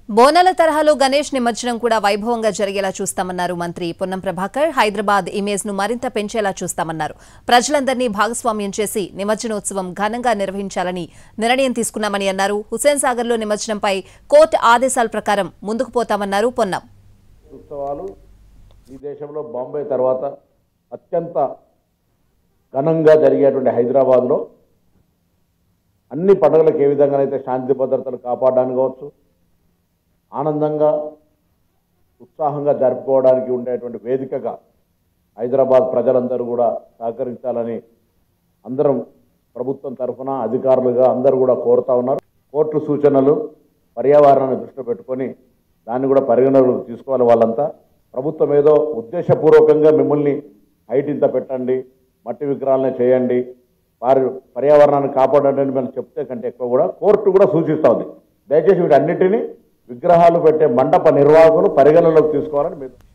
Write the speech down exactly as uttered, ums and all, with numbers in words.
బోనాల తరహాలో గణేష్ నిమజ్జనం కూడా వైభవంగా జరిగేలా చూస్తామన్నారు మంత్రి పొన్నం ప్రభాకర్. హైదరాబాద్ ఇమేజ్ ను మరింత పెంచేలా చూస్తామన్నారు. ప్రజలందరినీ భాగస్వామ్యం చేసి నిమజ్జనోత్సవం ఘనంగా నిర్వహించాలని నిర్ణయం తీసుకున్నామని అన్నారు. హుస్సేన్ సాగర్ లో నిమజ్జనంపై కోర్టు ఆదేశాల ప్రకారం ముందుకు పోతామన్నారు పొన్నం. ఉత్సవాలు ఈ దేశంలో బాంబే తర్వాత అత్యంత ఘనంగా జరిగేటువంటి హైదరాబాద్లో అన్ని పండుగలకు ఏ విధంగానైతే శాంతి భద్రతలు కాపాడడానికి కావచ్చు, ఆనందంగా ఉత్సాహంగా జరుపుకోవడానికి ఉండేటువంటి వేదికగా హైదరాబాద్ ప్రజలందరూ కూడా సహకరించాలని అందరం ప్రభుత్వం తరఫున అధికారులుగా అందరూ కూడా కోరుతా ఉన్నారు. కోర్టు సూచనలు పర్యావరణాన్ని దృష్టిలో పెట్టుకొని దాన్ని కూడా పరిగణలోకి తీసుకోవాలి. వాళ్ళంతా ప్రభుత్వం ఏదో ఉద్దేశపూర్వకంగా మిమ్మల్ని హైట్ ఇంత పెట్టండి, మట్టి విగ్రహాలనే చేయండి, వారి పర్యావరణాన్ని కాపాడండి మనం చెప్తే కంటే ఎక్కువ కూడా కోర్టు కూడా సూచిస్తూ ఉంది. దయచేసి వీటన్నిటినీ విగ్రహాలు పెట్టే మండప నిర్వాహకులు పరిగణలోకి తీసుకోవాలని మీరు